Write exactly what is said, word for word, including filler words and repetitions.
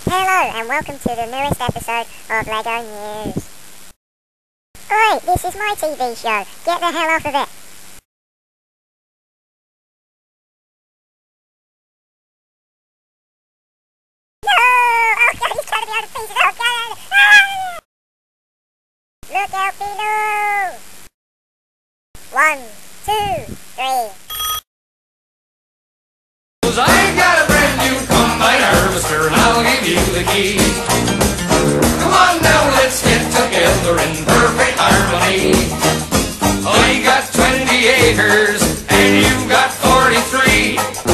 Hello and welcome to the newest episode of LEGO News. Oi, this is my T V show. Get the hell off of it. No! Oh god, he's trying to be able to pieces. Oh god! Ah! Look out below! One, two, three. I got a brand new combine harvester and I'll give you the key. Come on now, let's get together in perfect harmony. I got twenty acres and you got forty-three.